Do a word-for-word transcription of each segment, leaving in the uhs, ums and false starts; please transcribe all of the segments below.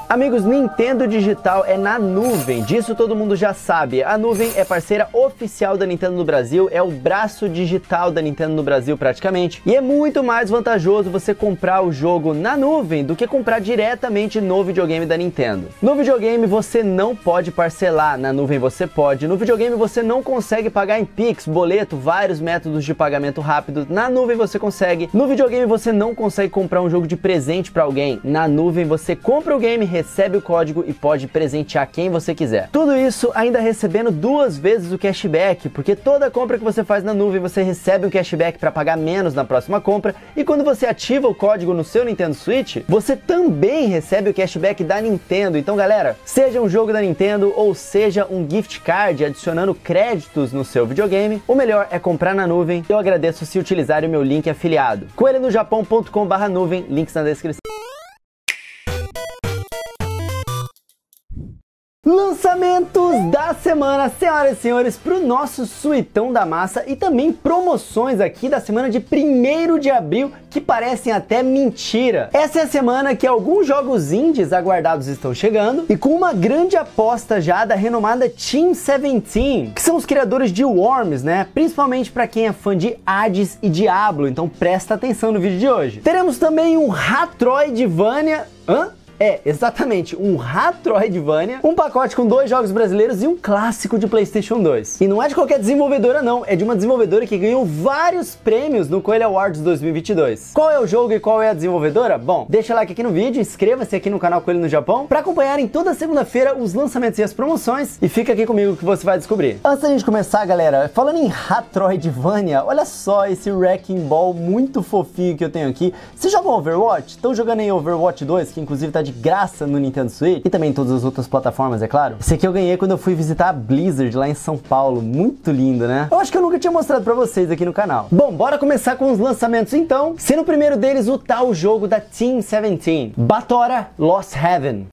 Amigos, Nintendo Digital é na nuvem, disso todo mundo já sabe. A nuvem é parceira oficial da Nintendo no Brasil, é o braço digital da Nintendo no Brasil praticamente. E é muito mais vantajoso você comprar o jogo na nuvem do que comprar diretamente no videogame da Nintendo. No videogame você não pode parcelar, na nuvem você pode. No videogame você não consegue pagar em Pix, boleto, vários métodos de pagamento rápido. Na nuvem você consegue. No videogame você não consegue comprar um jogo de presente para alguém. Na nuvem você compra o game, recebe o código e pode presentear quem você quiser. Tudo isso ainda recebendo duas vezes o cashback, porque toda compra que você faz na nuvem você recebe um cashback para pagar menos na próxima compra, e quando você ativa o código no seu Nintendo Switch, você também recebe o cashback da Nintendo. Então galera, seja um jogo da Nintendo ou seja um gift card adicionando créditos no seu videogame, o melhor é comprar na nuvem. Eu agradeço se utilizarem o meu link afiliado, coelho no japão ponto com barra nuvem, links na descrição. Lançamentos da semana, senhoras e senhores, para o nosso suitão da massa, e também promoções aqui da semana de primeiro de abril que parecem até mentira. Essa é a semana que alguns jogos indies aguardados estão chegando, e com uma grande aposta já da renomada Team dezenove, que são os criadores de Worms, né? Principalmente para quem é fã de Hades e Diablo, então presta atenção no vídeo de hoje. Teremos também um Metroidvania... Hã? É, exatamente, um Metroidvania, um pacote com dois jogos brasileiros e um clássico de PlayStation dois. E não é de qualquer desenvolvedora não, é de uma desenvolvedora que ganhou vários prêmios no Coelho Awards dois mil e vinte e dois. Qual é o jogo e qual é a desenvolvedora? Bom, deixa o like aqui no vídeo, inscreva-se aqui no canal Coelho no Japão para acompanharem toda segunda-feira os lançamentos e as promoções, e fica aqui comigo que você vai descobrir. Antes da gente começar, galera, falando em Metroidvania, olha só esse Wrecking Ball muito fofinho que eu tenho aqui. Vocês jogam Overwatch? Estão jogando em Overwatch dois, que inclusive tá de graça no Nintendo Switch e também em todas as outras plataformas, é claro. Esse aqui eu ganhei quando eu fui visitar a Blizzard lá em São Paulo, muito lindo, né? Eu acho que eu nunca tinha mostrado pra vocês aqui no canal. Bom, bora começar com os lançamentos então, sendo o primeiro deles o tal jogo da Team dezenove, Batora Lost Heaven.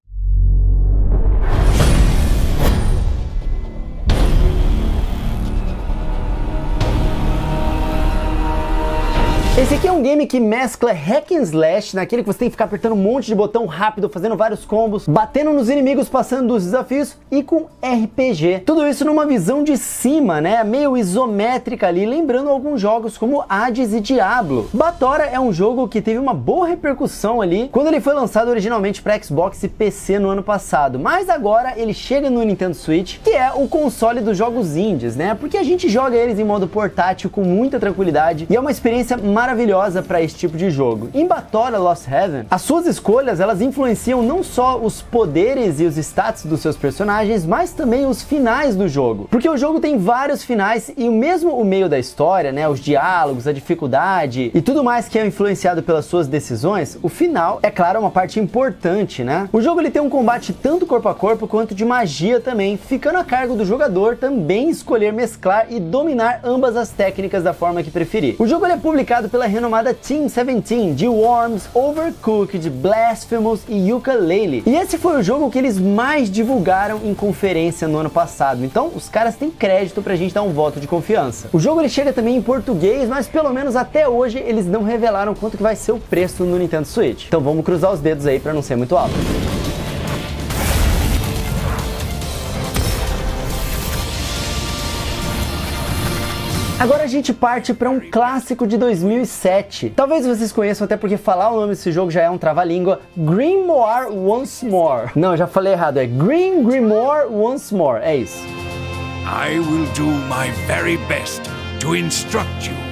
Esse aqui é um game que mescla hack and slash, naquele que você tem que ficar apertando um monte de botão rápido, fazendo vários combos, batendo nos inimigos, passando dos desafios, e com R P G. Tudo isso numa visão de cima, né? Meio isométrica ali, lembrando alguns jogos como Hades e Diablo. Batora é um jogo que teve uma boa repercussão ali quando ele foi lançado originalmente para Xbox e P C no ano passado, mas agora ele chega no Nintendo Switch, que é o console dos jogos indies, né? Porque a gente joga eles em modo portátil com muita tranquilidade e é uma experiência maravilhosa maravilhosa para esse tipo de jogo. Em Batora Lost Heaven, as suas escolhas elas influenciam não só os poderes e os stats dos seus personagens, mas também os finais do jogo. Porque o jogo tem vários finais e mesmo o meio da história, né, os diálogos, a dificuldade e tudo mais que é influenciado pelas suas decisões, o final, é claro, é uma parte importante, né? O jogo ele tem um combate tanto corpo a corpo quanto de magia também, ficando a cargo do jogador também escolher mesclar e dominar ambas as técnicas da forma que preferir. O jogo ele é publicado pela renomada Team dezenove, de Worms, Overcooked, Blasphemous e Yooka-Laylee. E esse foi o jogo que eles mais divulgaram em conferência no ano passado, então os caras têm crédito pra gente dar um voto de confiança. O jogo ele chega também em português, mas pelo menos até hoje eles não revelaram quanto que vai ser o preço no Nintendo Switch. Então vamos cruzar os dedos aí pra não ser muito alto. Agora a gente parte para um clássico de dois mil e sete. Talvez vocês conheçam até porque falar o nome desse jogo já é um trava-língua. Grimoire Once More. Não, eu já falei errado, é Green Grimoire Once More, é isso. I will do my very best to instruct you.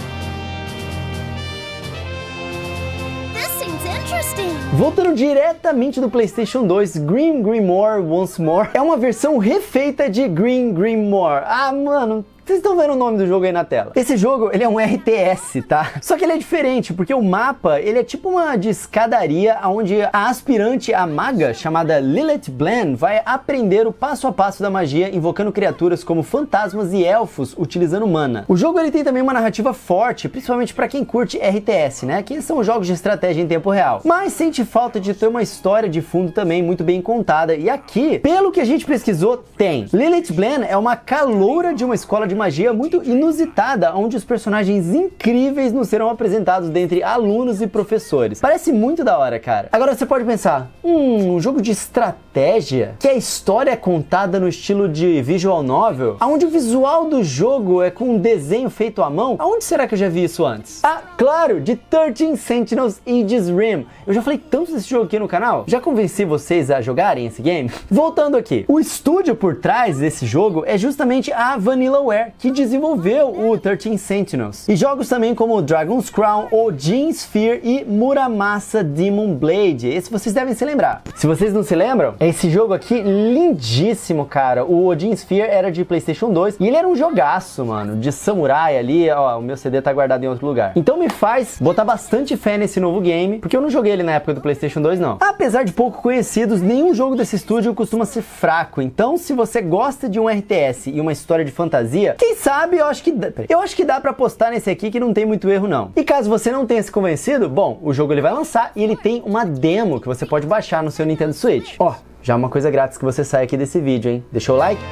This seems interesting. Voltando diretamente do PlayStation dois, Green Grimoire Once More é uma versão refeita de Green Grimoire. Ah, mano... Vocês estão vendo o nome do jogo aí na tela. Esse jogo, ele é um R T S, tá? Só que ele é diferente, porque o mapa, ele é tipo uma de escadaria, onde a aspirante, a maga, chamada Lilith Bland, vai aprender o passo a passo da magia, invocando criaturas como fantasmas e elfos, utilizando mana. O jogo, ele tem também uma narrativa forte, principalmente pra quem curte R T S, né? Que são jogos de estratégia em tempo real. Mas sente falta de ter uma história de fundo também muito bem contada. E aqui, pelo que a gente pesquisou, tem. Lilith Bland é uma caloura de uma escola de magia muito inusitada, onde os personagens incríveis nos serão apresentados dentre alunos e professores. Parece muito da hora, cara. Agora você pode pensar, hum, um jogo de estratégia, que a história é contada no estilo de visual novel, onde o visual do jogo é com um desenho feito à mão. Aonde será que eu já vi isso antes? Ah, claro, de thirteen Sentinels Aegis Rim. Eu já falei tanto desse jogo aqui no canal. Já convenci vocês a jogarem esse game? Voltando aqui, o estúdio por trás desse jogo é justamente a Vanillaware, que desenvolveu o thirteen Sentinels. E jogos também como Dragon's Crown, Odin Sphere e Muramasa Demon Blade. Esse vocês devem se lembrar. Se vocês não se lembram, é esse jogo aqui lindíssimo, cara. O Odin Sphere era de PlayStation dois e ele era um jogaço, mano, de samurai ali. Ó, o meu C D tá guardado em outro lugar. Então me faz botar bastante fé nesse novo game, porque eu não joguei ele na época do PlayStation dois, não. Apesar de pouco conhecidos, nenhum jogo desse estúdio costuma ser fraco. Então, se você gosta de um R T S e uma história de fantasia, quem sabe eu acho que dá, eu acho que dá pra apostar nesse aqui que não tem muito erro, não. E caso você não tenha se convencido, bom, o jogo ele vai lançar e ele tem uma demo que você pode baixar no seu Nintendo Switch. Ó, já uma coisa grátis que você sai aqui desse vídeo, hein? Deixa o like.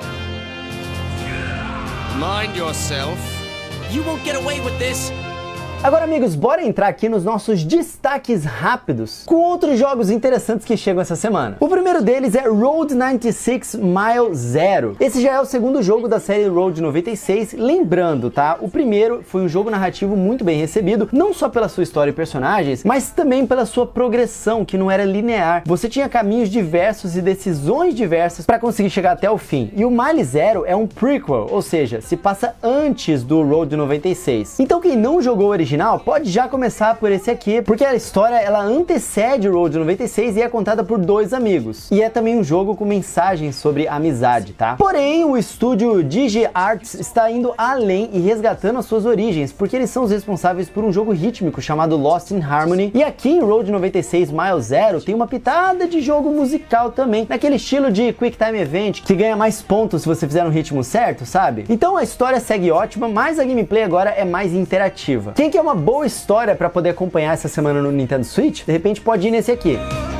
Mind yourself. You won't get away with this. Agora, amigos, bora entrar aqui nos nossos destaques rápidos com outros jogos interessantes que chegam essa semana. O primeiro deles é Road noventa e seis Mile Zero. Esse já é o segundo jogo da série Road noventa e seis, lembrando, tá? O primeiro foi um jogo narrativo muito bem recebido, não só pela sua história e personagens, mas também pela sua progressão, que não era linear. Você tinha caminhos diversos e decisões diversas para conseguir chegar até o fim. E o Mile Zero é um prequel, ou seja, se passa antes do Road noventa e seis. Então quem não jogou o original pode já começar por esse aqui, porque a história ela antecede o Road noventa e seis e é contada por dois amigos. E é também um jogo com mensagens sobre amizade, tá? Porém, o estúdio DigiArts está indo além e resgatando as suas origens, porque eles são os responsáveis por um jogo rítmico chamado Lost in Harmony. E aqui em Road noventa e seis Mile Zero tem uma pitada de jogo musical também, naquele estilo de Quick Time Event, que ganha mais pontos se você fizer um ritmo certo, sabe? Então a história segue ótima, mas a gameplay agora é mais interativa. Quem quer uma boa história para poder acompanhar essa semana no Nintendo Switch, de repente pode ir nesse aqui.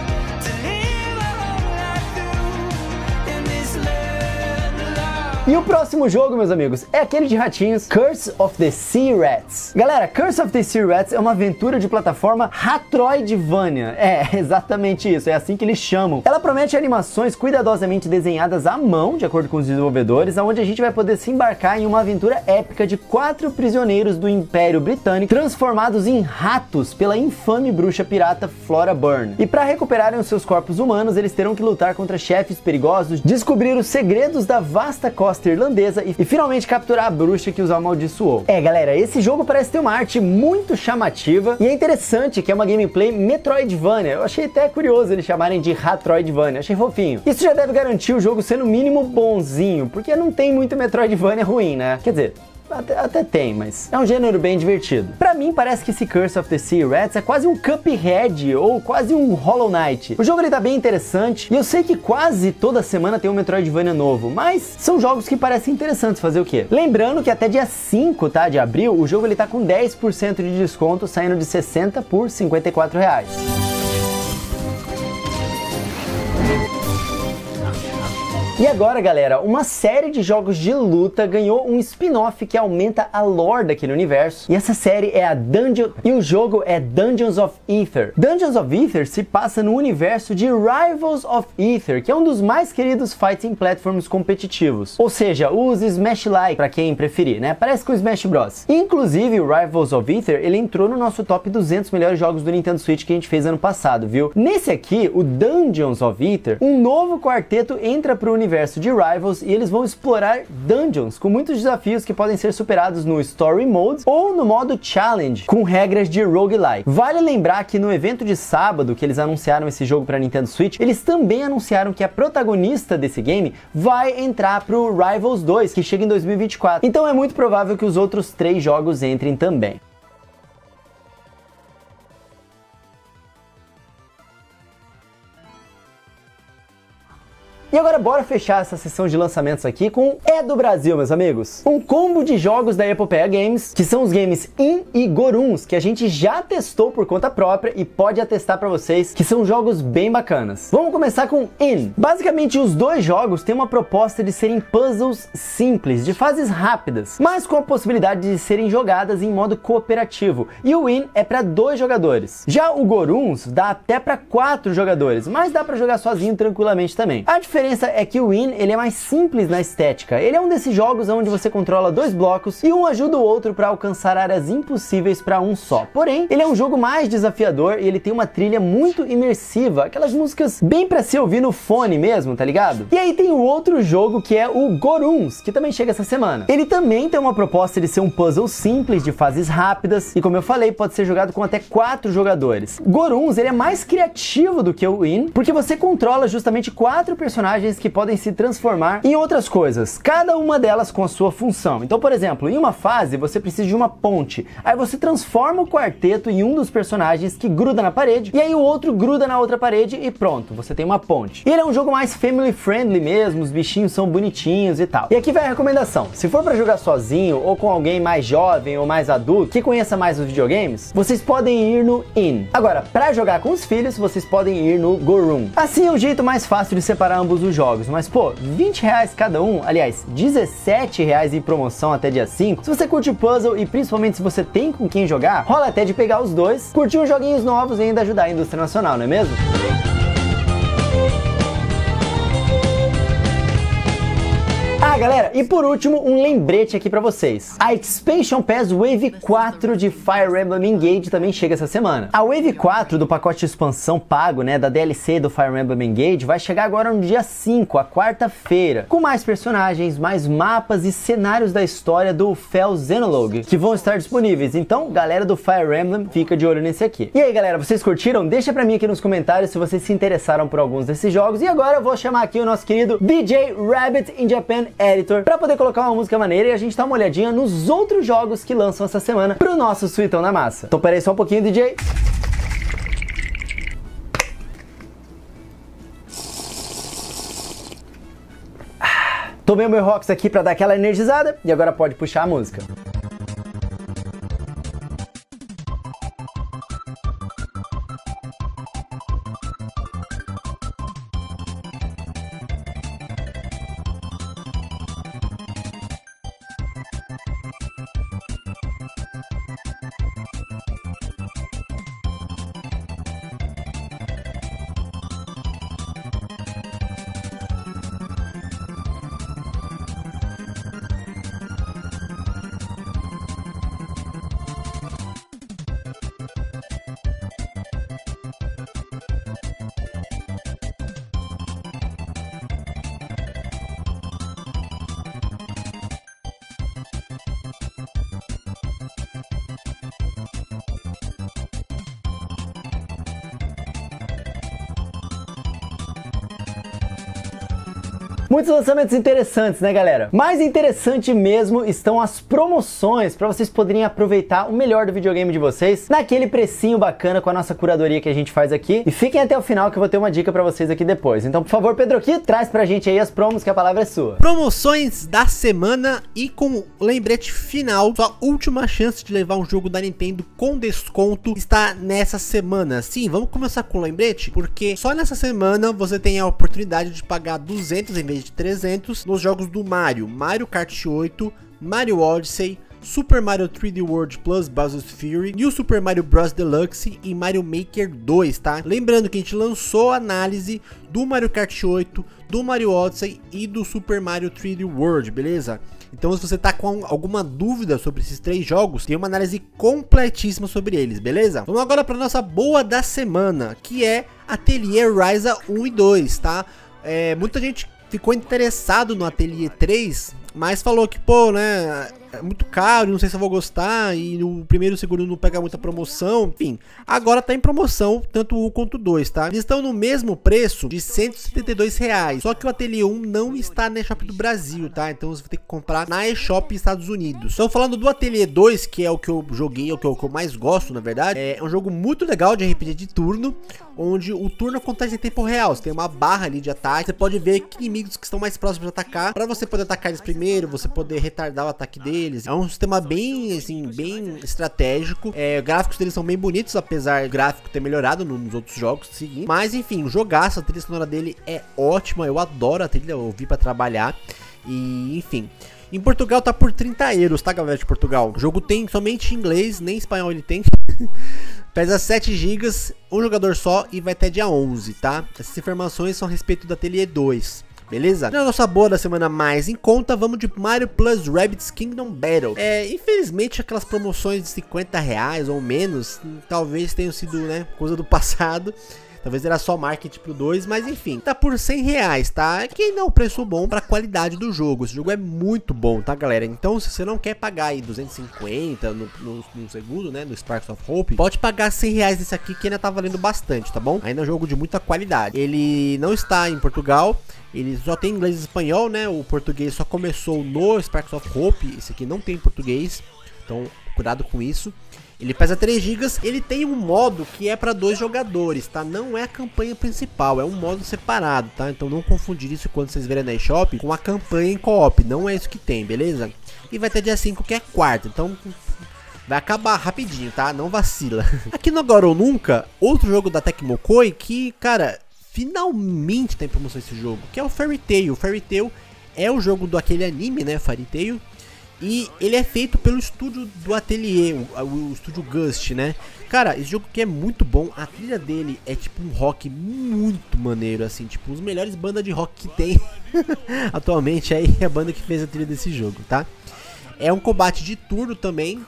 E o próximo jogo, meus amigos, é aquele de ratinhos, Curse of the Sea Rats. Galera, Curse of the Sea Rats é uma aventura de plataforma Metroidvania. É, exatamente isso, é assim que eles chamam. Ela promete animações cuidadosamente desenhadas à mão, de acordo com os desenvolvedores, onde a gente vai poder se embarcar em uma aventura épica de quatro prisioneiros do Império Britânico transformados em ratos pela infame bruxa pirata Flora Byrne. E para recuperarem os seus corpos humanos, eles terão que lutar contra chefes perigosos, descobrir os segredos da vasta costa irlandesa e, e finalmente capturar a bruxa que os amaldiçoou. É, galera, esse jogo parece ter uma arte muito chamativa e é interessante que é uma gameplay Metroidvania. Eu achei até curioso eles chamarem de Metroidvania, achei fofinho. Isso já deve garantir o jogo sendo no mínimo bonzinho, porque não tem muito Metroidvania ruim, né? Quer dizer, Até, até tem, mas é um gênero bem divertido. Pra mim, parece que esse Curse of the Sea Rats é quase um Cuphead ou quase um Hollow Knight. O jogo ele tá bem interessante e eu sei que quase toda semana tem um Metroidvania novo, mas são jogos que parecem interessantes fazer o quê? Lembrando que até dia cinco, tá, de abril, o jogo ele tá com dez por cento de desconto, saindo de sessenta por cinquenta e quatro reais. E agora, galera, uma série de jogos de luta ganhou um spin-off que aumenta a lore daquele universo. E essa série é a Dungeon... E o jogo é Dungeons of Aether. Dungeons of Aether se passa no universo de Rivals of Aether, que é um dos mais queridos fighting platforms competitivos. Ou seja, os Smash-like, pra quem preferir, né? Parece com o Smash Bros. Inclusive, o Rivals of Aether, ele entrou no nosso top duzentos melhores jogos do Nintendo Switch que a gente fez ano passado, viu? Nesse aqui, o Dungeons of Aether, um novo quarteto entra pro universo universo de Rivals e eles vão explorar dungeons com muitos desafios que podem ser superados no Story Mode ou no modo Challenge, com regras de roguelike. Vale lembrar que no evento de sábado que eles anunciaram esse jogo para Nintendo Switch, eles também anunciaram que a protagonista desse game vai entrar pro Rivals dois, que chega em dois mil e vinte e quatro. Então é muito provável que os outros três jogos entrem também. E agora bora fechar essa sessão de lançamentos aqui com É do Brasil, meus amigos. Um combo de jogos da Epopeia Games, que são os games In e Goruns, que a gente já testou por conta própria e pode atestar pra vocês que são jogos bem bacanas. Vamos começar com In. Basicamente, os dois jogos têm uma proposta de serem puzzles simples, de fases rápidas, mas com a possibilidade de serem jogadas em modo cooperativo. E o In é para dois jogadores. Já o Goruns dá até para quatro jogadores, mas dá para jogar sozinho tranquilamente também. A diferença é que o In ele é mais simples na estética. Ele é um desses jogos onde você controla dois blocos e um ajuda o outro para alcançar áreas impossíveis para um só. Porém, ele é um jogo mais desafiador e ele tem uma trilha muito imersiva, aquelas músicas bem para se ouvir no fone mesmo, tá ligado? E aí tem o outro jogo que é o Goruns, que também chega essa semana. Ele também tem uma proposta de ser um puzzle simples, de fases rápidas, e como eu falei, pode ser jogado com até quatro jogadores. Goruns, ele é mais criativo do que o In, porque você controla justamente quatro personagens que podem se transformar em outras coisas, cada uma delas com a sua função. Então, por exemplo, em uma fase, você precisa de uma ponte, aí você transforma o quarteto em um dos personagens que gruda na parede, e aí o outro gruda na outra parede e pronto, você tem uma ponte. E ele é um jogo mais family friendly mesmo, os bichinhos são bonitinhos e tal. E aqui vai a recomendação: se for para jogar sozinho ou com alguém mais jovem ou mais adulto que conheça mais os videogames, vocês podem ir no In. Agora, para jogar com os filhos, vocês podem ir no Gorum. Assim é o jeito mais fácil de separar ambos os jogos, mas pô, vinte reais cada um, aliás, dezessete reais em promoção até dia cinco. Se você curte puzzle e principalmente se você tem com quem jogar, rola até de pegar os dois, curtir os joguinhos novos e ainda ajudar a indústria nacional, não é mesmo? Ah, galera, e por último, um lembrete aqui pra vocês. A Expansion Pass Wave quatro de Fire Emblem Engage também chega essa semana. A Wave quatro do pacote de expansão pago, né, da D L C do Fire Emblem Engage, vai chegar agora no dia cinco, a quarta-feira, com mais personagens, mais mapas e cenários da história do Fel Xenologue, que vão estar disponíveis. Então, galera do Fire Emblem, fica de olho nesse aqui. E aí, galera, vocês curtiram? Deixa pra mim aqui nos comentários se vocês se interessaram por alguns desses jogos. E agora eu vou chamar aqui o nosso querido D J Rabbit in Japan Editor para poder colocar uma música maneira e a gente dar uma olhadinha nos outros jogos que lançam essa semana pro nosso Suitão na Massa. Então peraí só um pouquinho, D J. Ah, tomei o meu Rox aqui para dar aquela energizada e agora pode puxar a música. Muitos lançamentos interessantes, né, galera? Mais interessante mesmo estão as promoções para vocês poderem aproveitar o melhor do videogame de vocês naquele precinho bacana com a nossa curadoria que a gente faz aqui. E fiquem até o final que eu vou ter uma dica para vocês aqui depois. Então, por favor, Pedro, aqui traz pra gente aí as promos que a palavra é sua. Promoções da semana e com lembrete final, sua última chance de levar um jogo da Nintendo com desconto está nessa semana. Sim, vamos começar com o lembrete, porque só nessa semana você tem a oportunidade de pagar duzentos em vez de trezentos nos jogos do Mario, Mario Kart oito, Mario Odyssey, Super Mario três D World Plus Bowser's Fury, New Super Mario Bros Deluxe e Mario Maker dois, tá? Lembrando que a gente lançou a análise do Mario Kart oito, do Mario Odyssey e do Super Mario três D World, beleza? Então se você tá com alguma dúvida sobre esses três jogos, tem uma análise completíssima sobre eles, beleza? Vamos agora para nossa boa da semana, que é Atelier Ryza um e dois, tá? É, muita gente ficou interessado no Atelier três, mas falou que, pô, né, é muito caro, não sei se eu vou gostar, e o primeiro e o segundo não pega muita promoção, enfim. Agora tá em promoção, tanto o um quanto o dois, tá? Eles estão no mesmo preço de cento e setenta e dois reais, só que o Ateliê um não está na eShop do Brasil, tá? Então você vai ter que comprar na eShop Estados Unidos. Então falando do Ateliê dois, que é o que eu joguei, é o que eu, que eu mais gosto, na verdade, é um jogo muito legal de R P G de turno, onde o turno acontece em tempo real. Você tem uma barra ali de ataque, você pode ver que inimigos que estão mais próximos de atacar, para você poder atacar eles primeiro, você poder retardar o ataque deles. É um sistema bem, assim, bem estratégico. É, os gráficos deles são bem bonitos, apesar do gráfico ter melhorado nos outros jogos seguintes. Mas enfim, o jogaço, a trilha sonora dele é ótima, eu adoro a trilha, eu ouvi para trabalhar. E enfim, em Portugal tá por trinta euros, tá, galera de Portugal? O jogo tem somente inglês, nem espanhol ele tem. Pesa sete gigas, um jogador só e vai até dia onze, tá? Essas informações são a respeito do Ateliê dois, beleza? Na nossa boa da semana mais em conta, vamos de Mario Plus Rabbids Kingdom Battle. É, infelizmente aquelas promoções de cinquenta reais ou menos, talvez tenham sido, né, coisa do passado. Talvez era só marketing pro dois, mas enfim, tá por cem reais, tá? Que não é um preço bom pra qualidade do jogo. Esse jogo é muito bom, tá, galera? Então, se você não quer pagar aí duzentos e cinquenta no, no, no segundo, né, no Sparks of Hope, pode pagar cem reais desse aqui, que ainda tá valendo bastante, tá bom? Ainda é um jogo de muita qualidade. Ele não está em Portugal, ele só tem inglês e espanhol, né? O português só começou no Sparks of Hope, esse aqui não tem português, então cuidado com isso. Ele pesa três gigas, ele tem um modo que é para dois jogadores, tá? Não é a campanha principal, é um modo separado, tá? Então não confundir isso quando vocês verem na eShop com a campanha em co-op, não é isso que tem, beleza? E vai ter dia cinco, que é quarta, então vai acabar rapidinho, tá? Não vacila. Aqui no Agora ou Nunca, outro jogo da Tecmo Koei que, cara, finalmente tá em promoção esse jogo, que é o Fairy Tail. O Fairy Tail é o jogo do aquele anime, né, Fairy Tail. E ele é feito pelo estúdio do Ateliê, o, o estúdio Gust, né? Cara, esse jogo aqui é muito bom. A trilha dele é tipo um rock muito maneiro, assim, tipo, os melhores bandas de rock que tem atualmente aí é a banda que fez a trilha desse jogo, tá? É um combate de turno também.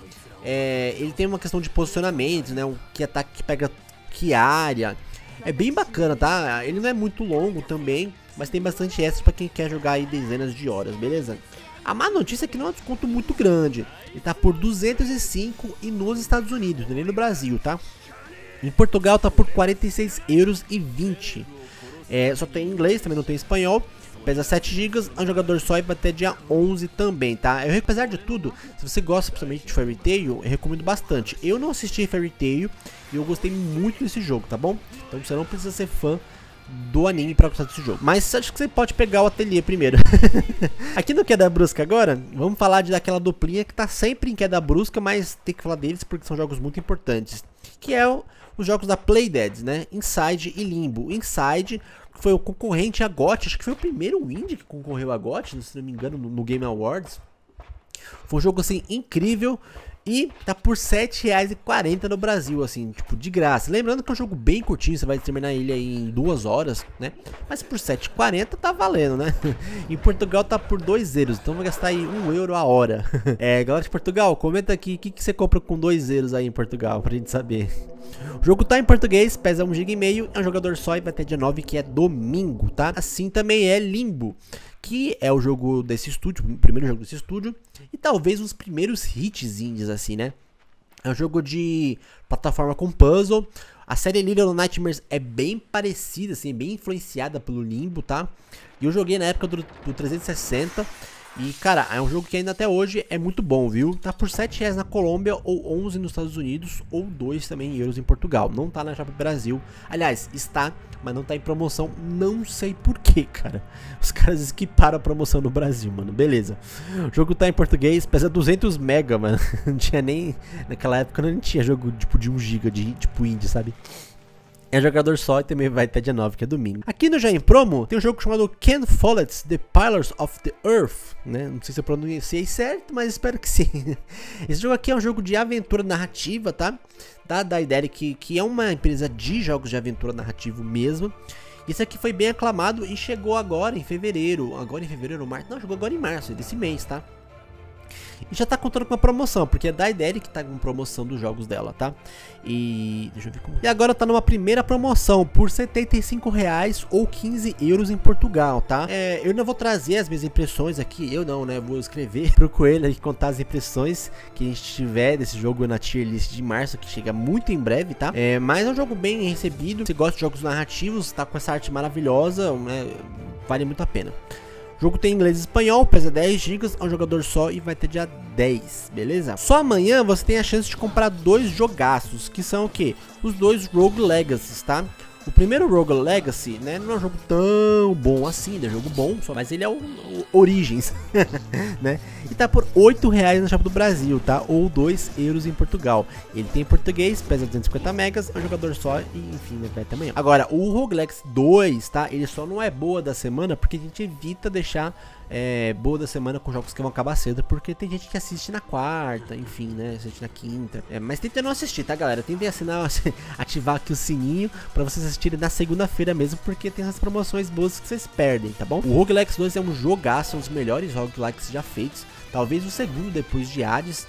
É, ele tem uma questão de posicionamento, né? Um que ataque que pega que área. É bem bacana, tá? Ele não é muito longo também, mas tem bastante extras pra quem quer jogar aí dezenas de horas, beleza? A má notícia é que não é um desconto muito grande. Ele tá por duzentos e cinco e nos Estados Unidos, nem no Brasil, tá? Em Portugal tá por quarenta e seis euros e vinte. É, só tem inglês, também não tem espanhol. Pesa sete gigas, é um jogador só e vai até dia onze também, tá? Eu, apesar de tudo, se você gosta principalmente de Fairy Tail, eu recomendo bastante. Eu não assisti Fairy Tail e eu gostei muito desse jogo, tá bom? Então você não precisa ser fã do anime para gostar desse jogo, mas acho que você pode pegar o Ateliê primeiro. Aqui no Queda Brusca agora, vamos falar de daquela duplinha que tá sempre em queda brusca, mas tem que falar deles porque são jogos muito importantes, que é o, os jogos da Playdead, né? Inside e Limbo. Inside foi o concorrente a G O T, acho que foi o primeiro indie que concorreu a G O T, se não me engano, no, no Game Awards. Foi um jogo assim incrível. E tá por sete reais e quarenta centavos no Brasil, assim, tipo, de graça. Lembrando que é um jogo bem curtinho, você vai terminar ele aí em duas horas, né? Mas por sete reais e quarenta centavos tá valendo, né? Em Portugal tá por dois euros, então vai gastar aí um euro a hora. É, galera de Portugal, comenta aqui o que, que você compra com dois euros aí em Portugal, pra gente saber. O jogo tá em português, pesa um giga e meio, é um jogador só e vai até dia nove, que é domingo, tá? Assim também é Limbo, que é o jogo desse estúdio, o primeiro jogo desse estúdio, e talvez os primeiros hits indies, assim, né? É um jogo de plataforma com puzzle. A série Little Nightmares é bem parecida, assim, bem influenciada pelo Limbo, tá? E eu joguei na época do, do trezentos e sessenta. E, cara, é um jogo que ainda até hoje é muito bom, viu? Tá por sete reais na Colômbia, ou onze nos Estados Unidos, ou dois também euros em Portugal. Não tá na Shop Brasil. Aliás, está, mas não tá em promoção. Não sei porquê, cara. Os caras esquiparam a promoção no Brasil, mano. Beleza. O jogo tá em português, pesa duzentos mega, mano. Não tinha nem... Naquela época não tinha jogo tipo de um giga, de tipo indie, sabe? É jogador só e também vai até dia nove, que é domingo. Aqui no Já em Promo tem um jogo chamado Ken Follett's The Pillars of the Earth, né? Não sei se eu pronunciei certo, mas espero que sim. Esse jogo aqui é um jogo de aventura narrativa, tá? Da Daedalic, que, que é uma empresa de jogos de aventura narrativo mesmo. Esse aqui foi bem aclamado e chegou agora em fevereiro. Agora em fevereiro ou março? Não, chegou agora em março desse mês, tá? E já tá contando com uma promoção, porque é da Ideri que tá com promoção dos jogos dela, tá? E deixa eu ver como... E agora tá numa primeira promoção por setenta e cinco reais ou quinze euros em Portugal, tá? É, eu não vou trazer as minhas impressões aqui, eu não, né? Vou escrever pro Coelho aqui, contar as impressões que a gente tiver desse jogo na tier list de março, que chega muito em breve, tá? É, mas é um jogo bem recebido. Se gosta de jogos narrativos, tá com essa arte maravilhosa, né? Vale muito a pena. O jogo tem inglês e espanhol, pesa dez gigas, é um jogador só e vai ter dia dez, beleza? Só amanhã você tem a chance de comprar dois jogaços, que são o que? Os dois Rogue Legacies, tá? O primeiro Rogue Legacy, né, não é um jogo tão bom assim, é um jogo bom, só, mas ele é o, o Origins, né? E tá por oito reais na Shop do Brasil, tá? Ou dois euros em Portugal. Ele tem em português, pesa duzentos e cinquenta megas, é um jogador só e enfim, né, vai até amanhã. Agora, o Rogue Legacy dois, tá? Ele só não é boa da semana porque a gente evita deixar é, boa da semana com jogos que vão acabar cedo, porque tem gente que assiste na quarta, enfim, né? Assiste na quinta. É, mas tenta não assistir, tá, galera? Tentem assinar, ativar aqui o sininho pra vocês assistirem na segunda-feira mesmo, porque tem essas promoções boas que vocês perdem, tá bom? O Rogue Legacy dois é um jogaço, um dos melhores roguelikes já feitos. Talvez o segundo depois de Hades.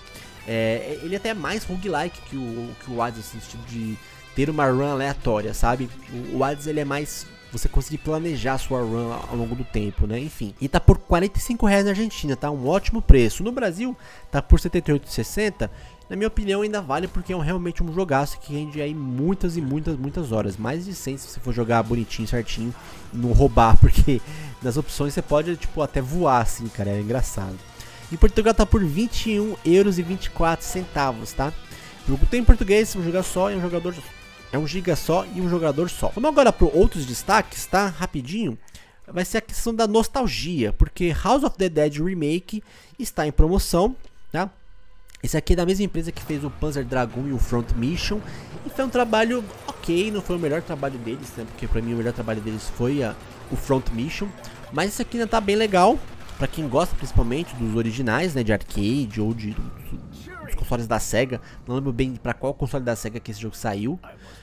É, ele até é mais roguelike que o, que o Hades, no sentido de ter uma run aleatória, sabe? O, o Hades ele é mais... você conseguir planejar a sua run ao longo do tempo, né? Enfim. E tá por quarenta e cinco reais na Argentina, tá? Um ótimo preço. No Brasil, tá por setenta e oito reais e sessenta centavos. Na minha opinião, ainda vale porque é um, realmente um jogaço que rende aí muitas e muitas, muitas horas. Mais de cem se você for jogar bonitinho, certinho, e não roubar, porque nas opções você pode, tipo, até voar assim, cara. É engraçado. Em Portugal tá por vinte e um euros e vinte e quatro centavos, tá? O jogo tem em português, um jogador só e um jogador... é um giga só e um jogador só. Vamos agora para outros destaques, tá? Rapidinho. Vai ser a questão da nostalgia, porque House of the Dead Remake está em promoção, tá? Esse aqui é da mesma empresa que fez o Panzer Dragoon e o Front Mission. E foi um trabalho ok, não foi o melhor trabalho deles, né? Porque pra mim o melhor trabalho deles foi a, o Front Mission. Mas esse aqui ainda tá bem legal, pra quem gosta principalmente dos originais, né? De arcade ou de... dos consoles da Sega. Não lembro bem pra qual console da Sega que esse jogo saiu.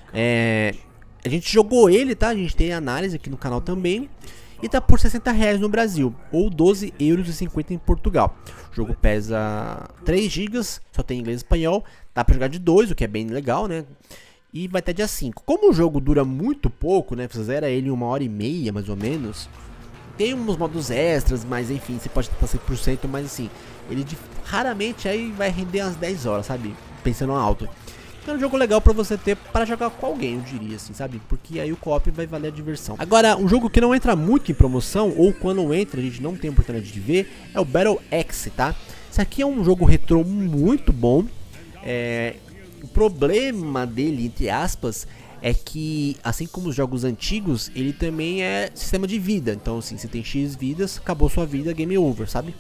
É, a gente jogou ele, tá? A gente tem análise aqui no canal também. E tá por sessenta reais no Brasil, ou doze euros e cinquenta centavos em Portugal. O jogo pesa três gigas, só tem inglês e espanhol. Dá pra jogar de dois, o que é bem legal, né? E vai até dia cinco. Como o jogo dura muito pouco, né? Você zera ele em uma hora e meia, mais ou menos. Tem uns modos extras, mas enfim, você pode estar cem por cento, mas assim, ele de, raramente aí vai render umas dez horas, sabe? Pensando alto. É um jogo legal pra você ter para jogar com alguém, eu diria assim, sabe? Porque aí o co-op vai valer a diversão. Agora, um jogo que não entra muito em promoção, ou quando entra a gente não tem oportunidade de ver, é o Battle Axe, tá? Esse aqui é um jogo retrô muito bom. É... O problema dele, entre aspas, é que, assim como os jogos antigos, ele também é sistema de vida. Então, assim, você tem X vidas, acabou sua vida, game over, sabe?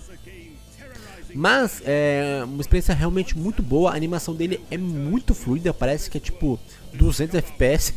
Mas é uma experiência realmente muito boa. A animação dele é muito fluida, parece que é tipo duzentos F P S.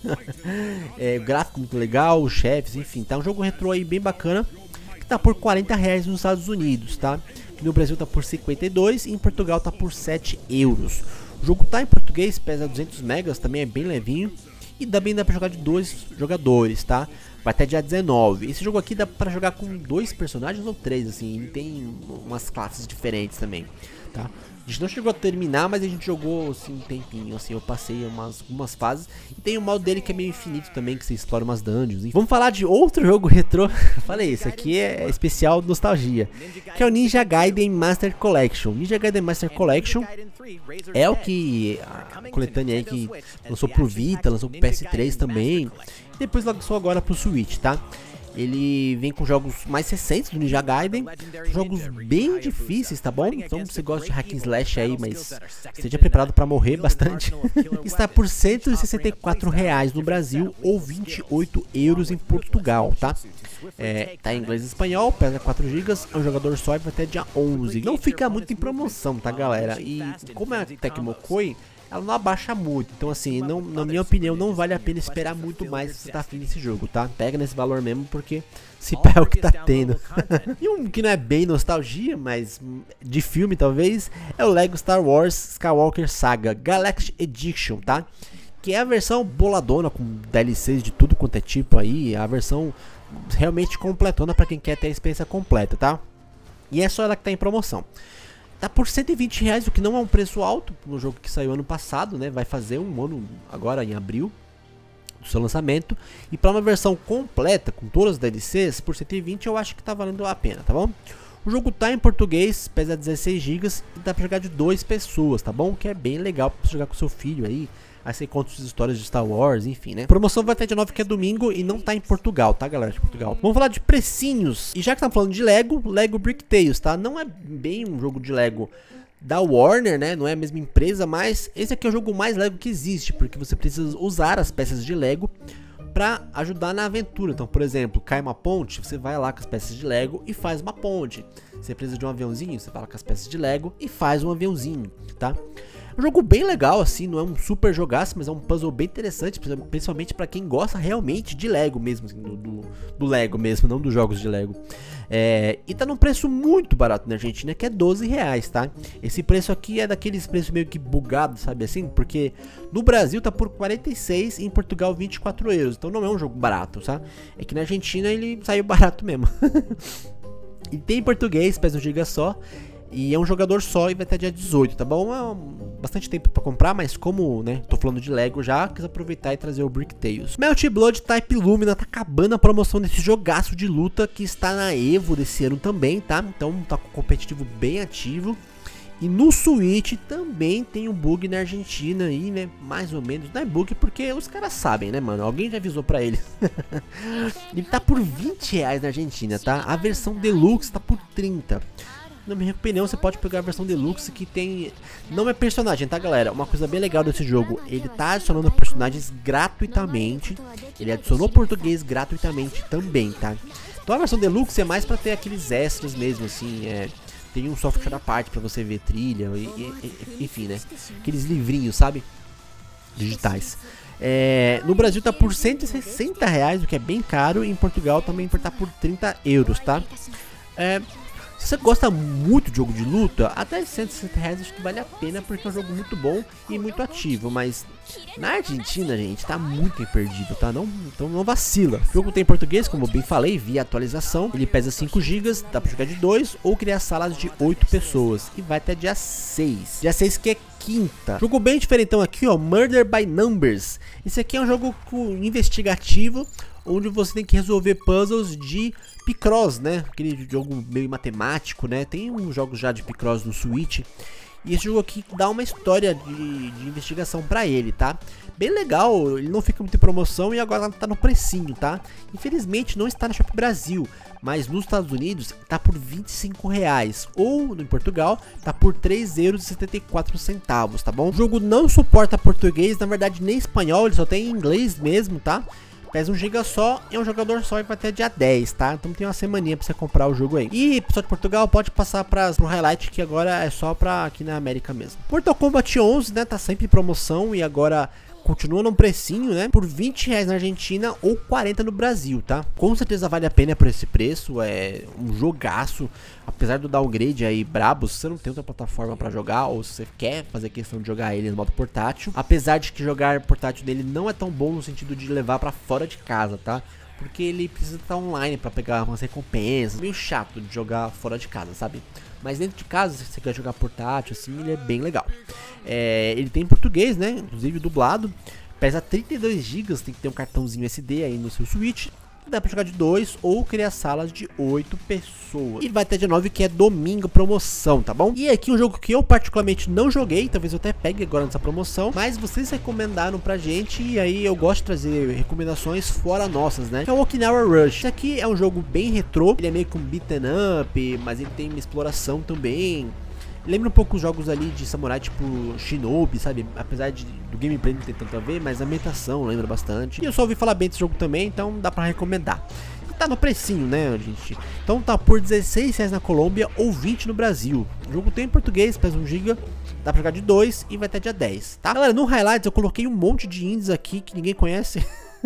É, gráfico muito legal, chefes, enfim. Tá um jogo retrô aí bem bacana, que tá por quarenta reais nos Estados Unidos, tá? No Brasil tá por cinquenta e dois e em Portugal tá por sete euros. O jogo tá em português, pesa duzentos megas, também é bem levinho. E também dá pra jogar de dois jogadores, tá? Vai até dia dezenove. Esse jogo aqui dá pra jogar com dois personagens ou três, assim. Ele tem umas classes diferentes também, tá? A gente não chegou a terminar, mas a gente jogou, assim, um tempinho, assim. Eu passei umas, umas fases. E tem o modo dele que é meio infinito também, que você explora umas dungeons. Enfim. Vamos falar de outro jogo retrô. Falei, esse aqui é especial nostalgia, que é o Ninja Gaiden Master Collection. Ninja Gaiden Master Collection é o que a coletânea aí que lançou pro Vita, lançou pro P S três também. E depois lançou agora pro Switch, tá? Ele vem com jogos mais recentes do Ninja Gaiden, jogos bem difíceis, tá bom? Então se você gosta de hack and slash aí, mas esteja preparado para morrer bastante. Está por cento e sessenta e quatro reais no Brasil ou vinte e oito euros em Portugal, tá? É, tá em inglês e espanhol, pesa quatro gigas, é um jogador só e vai até dia onze. Não fica muito em promoção, tá, galera? E como é a Tecmo Koei, ela não abaixa muito, então assim, não, na minha opinião, não vale a pena esperar muito mais se você tá afim desse jogo, tá? Pega nesse valor mesmo, porque se pá é o que tá tendo. E um que não é bem nostalgia, mas de filme talvez, é o Lego Star Wars Skywalker Saga Galactic Edition, tá? Que é a versão boladona, com D L Cs de tudo quanto é tipo aí, a versão realmente completona pra quem quer ter a experiência completa, tá? E é só ela que tá em promoção. tá por cento e vinte reais, o que não é um preço alto no jogo que saiu ano passado, né? Vai fazer um ano agora em abril do seu lançamento. E para uma versão completa com todas as D L Cs por cento e vinte eu acho que tá valendo a pena, tá bom? O jogo tá em português, pesa dezesseis gigas e dá pra jogar de duas pessoas, tá bom? Que é bem legal pra você jogar com seu filho aí. Aí você conta as histórias de Star Wars, enfim, né? A promoção vai até dia nove, que é domingo, e não tá em Portugal, tá, galera de Portugal? Vamos falar de precinhos. E já que estamos falando de Lego, Lego Brick Tales, tá? Não é bem um jogo de Lego da Warner, né? Não é a mesma empresa, mas esse aqui é o jogo mais Lego que existe, porque você precisa usar as peças de Lego para ajudar na aventura. Então, por exemplo, cai uma ponte, você vai lá com as peças de Lego e faz uma ponte. Você precisa de um aviãozinho, você vai lá com as peças de Lego e faz um aviãozinho, tá? Um jogo bem legal, assim, não é um super jogaço, mas é um puzzle bem interessante, principalmente para quem gosta realmente de Lego mesmo, assim, do, do, do Lego mesmo, não dos jogos de Lego. É, e tá num preço muito barato na Argentina, que é doze reais, tá? Esse preço aqui é daqueles preços meio que bugados, sabe assim? Porque no Brasil tá por quarenta e seis e em Portugal vinte e quatro euros, então não é um jogo barato, tá? É que na Argentina ele saiu barato mesmo. E tem em português, pesa um giga só. E é um jogador só e vai até dia dezoito, tá bom? É um, bastante tempo pra comprar, mas como, né, tô falando de Lego já, quis aproveitar e trazer o Brick Tales. Melt Blood Type Lumina tá acabando a promoção desse jogaço de luta que está na Evo desse ano também, tá? Então tá com o competitivo bem ativo. E no Switch também tem um bug na Argentina aí, né? Mais ou menos. Não é bug porque os caras sabem, né, mano? Alguém já avisou pra eles. Ele tá por vinte reais na Argentina, tá? A versão Deluxe tá por trinta. Na minha opinião, você pode pegar a versão Deluxe que tem... Não é personagem, tá, galera? Uma coisa bem legal desse jogo, ele tá adicionando personagens gratuitamente. Ele adicionou português gratuitamente também, tá? Então a versão Deluxe é mais pra ter aqueles extras mesmo, assim, é... Tem um software à parte pra você ver trilha, e, e, enfim, né? Aqueles livrinhos, sabe? Digitais. É, no Brasil tá por cento e sessenta reais, o que é bem caro. E em Portugal também tá por trinta euros, tá? É... Se você gosta muito de jogo de luta, até cento e sessenta reais acho que vale a pena, porque é um jogo muito bom e muito ativo. Mas na Argentina, gente, tá muito imperdível, tá? Não, então não vacila. O jogo tem em português, como eu bem falei, via atualização. Ele pesa cinco gigas, dá pra jogar de dois ou criar salas de oito pessoas. E vai até dia seis. Dia seis que é quinta. Jogo bem diferentão aqui, ó, Murder by Numbers. Esse aqui é um jogo investigativo, onde você tem que resolver puzzles de Picross, né? Aquele jogo meio matemático, né? Tem uns jogos já de Picross no Switch. E esse jogo aqui dá uma história de, de investigação pra ele, tá? Bem legal, ele não fica muito em promoção e agora tá no precinho, tá? Infelizmente não está na Shop Brasil, mas nos Estados Unidos tá por vinte e cinco reais. Ou em Portugal tá por três euros e setenta e quatro centavos, tá bom? O jogo não suporta português, na verdade nem espanhol, ele só tem inglês mesmo, tá? Pesa um giga só, é um jogador só e vai até dia dez, tá? Então tem uma semaninha pra você comprar o jogo aí. E pessoal de Portugal pode passar para pro highlight, que agora é só pra aqui na América mesmo. Mortal Kombat onze, né? Tá sempre em promoção e agora continua num precinho, né? Por vinte reais na Argentina ou quarenta no Brasil, tá? Com certeza vale a pena por esse preço. É um jogaço. Apesar do downgrade aí brabo, se você não tem outra plataforma pra jogar, ou se você quer fazer questão de jogar ele no modo portátil, apesar de que jogar portátil dele não é tão bom no sentido de levar pra fora de casa, tá? Porque ele precisa estar online pra pegar umas recompensas. Meio chato de jogar fora de casa, sabe? Mas dentro de casa, se você quer jogar portátil, assim, ele é bem legal. É, ele tem em português, né? Inclusive dublado. Pesa trinta e dois gigas, tem que ter um cartãozinho S D aí no seu Switch. Dá pra jogar de dois ou criar salas de oito pessoas. E vai até dia nove, que é domingo, promoção, tá bom? E aqui um jogo que eu particularmente não joguei, talvez eu até pegue agora nessa promoção, mas vocês recomendaram pra gente e aí eu gosto de trazer recomendações fora nossas, né? Que é o Okinawa Rush. Esse aqui é um jogo bem retrô, ele é meio que um beat'em up, mas ele tem uma exploração também. Lembra um pouco os jogos ali de samurai, tipo Shinobi, sabe? Apesar de, do gameplay não ter tanto a ver, mas a ambientação lembra bastante. E eu só ouvi falar bem desse jogo também, então dá pra recomendar. E tá no precinho, né, gente? Então tá por dezesseis reais na Colômbia ou vinte no Brasil. O jogo tem em português, pesa um giga, dá pra jogar de dois e vai até dia dez, tá? Galera, no Highlights eu coloquei um monte de indies aqui que ninguém conhece.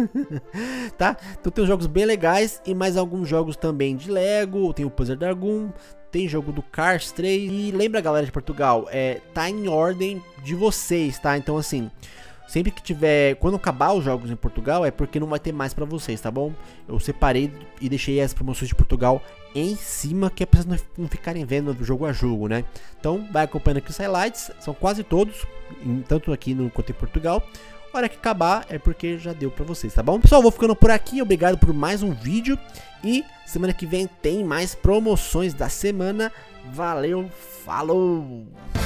Tá? Então tem uns jogos bem legais e mais alguns jogos também de Lego, tem o Puzzle Dragon, tem jogo do Cars três. E lembra, galera de Portugal, é, tá em ordem de vocês, tá? Então assim, sempre que tiver, quando acabar os jogos em Portugal, é porque não vai ter mais pra vocês, tá bom? Eu separei e deixei as promoções de Portugal em cima, que é pra vocês não ficarem vendo jogo a jogo, né? Então vai acompanhando aqui os highlights, são quase todos, tanto aqui no quanto em Portugal. A hora que acabar é porque já deu pra vocês, tá bom? Pessoal, vou ficando por aqui, obrigado por mais um vídeo. E semana que vem tem mais promoções da semana. Valeu, falou!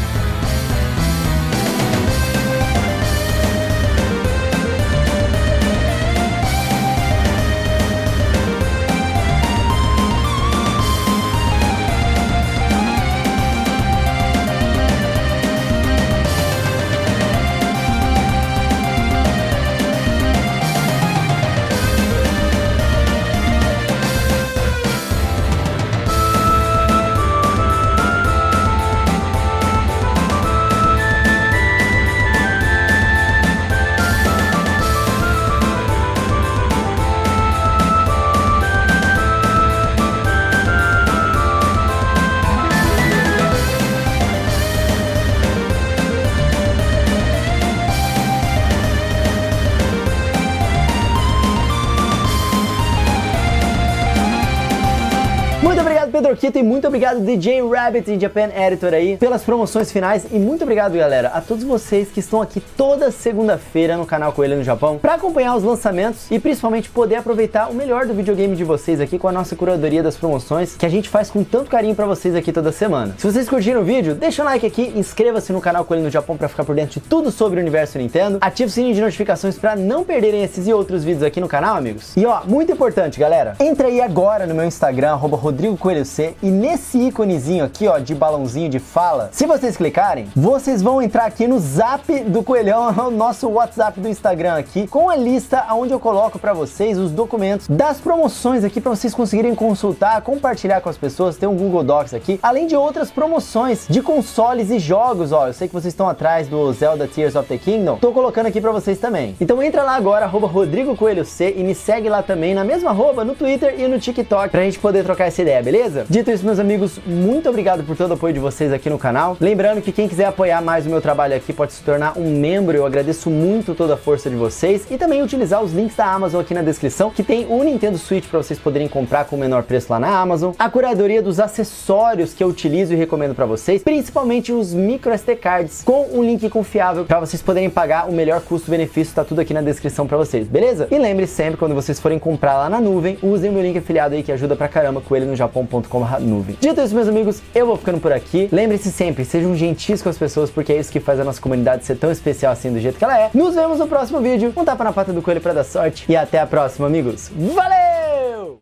Muito obrigado, Pedroquito, e muito obrigado, D J Rabbit e Japan Editor aí, pelas promoções finais. E muito obrigado, galera, a todos vocês que estão aqui toda segunda-feira no canal Coelho no Japão para acompanhar os lançamentos e principalmente poder aproveitar o melhor do videogame de vocês aqui com a nossa curadoria das promoções que a gente faz com tanto carinho para vocês aqui toda semana. Se vocês curtiram o vídeo, deixa um like aqui, inscreva-se no canal Coelho no Japão para ficar por dentro de tudo sobre o universo Nintendo, ative o sininho de notificações para não perderem esses e outros vídeos aqui no canal, amigos. E ó, muito importante, galera, entra aí agora no meu Instagram, arroba Rodrigo Coelho C, e nesse íconezinho aqui, ó, de balãozinho de fala, se vocês clicarem, vocês vão entrar aqui no Zap do Coelhão, o nosso WhatsApp do Instagram aqui, com a lista onde eu coloco pra vocês os documentos das promoções aqui, pra vocês conseguirem consultar, compartilhar com as pessoas, tem um Google Docs aqui, além de outras promoções de consoles e jogos, ó, eu sei que vocês estão atrás do Zelda Tears of the Kingdom, tô colocando aqui pra vocês também. Então entra lá agora, arroba Rodrigo Coelho C, e me segue lá também, na mesma arroba, no Twitter e no TikTok, pra gente poder trocar essa ideia, beleza? Dito isso, meus amigos, muito obrigado por todo o apoio de vocês aqui no canal. Lembrando que quem quiser apoiar mais o meu trabalho aqui pode se tornar um membro, eu agradeço muito toda a força de vocês, e também utilizar os links da Amazon aqui na descrição, que tem o Nintendo Switch para vocês poderem comprar com o menor preço lá na Amazon, a curadoria dos acessórios que eu utilizo e recomendo para vocês, principalmente os micro S D cards, com um link confiável para vocês poderem pagar o melhor custo-benefício, tá tudo aqui na descrição para vocês, beleza? E lembre sempre, quando vocês forem comprar lá na nuvem, usem o meu link afiliado aí que ajuda pra caramba, coelho no japão ponto com barra nuvem. Dito isso, meus amigos, eu vou ficando por aqui. Lembre-se sempre, sejam gentis com as pessoas, porque é isso que faz a nossa comunidade ser tão especial assim do jeito que ela é. Nos vemos no próximo vídeo. Um tapa na pata do coelho pra dar sorte. E até a próxima, amigos. Valeu!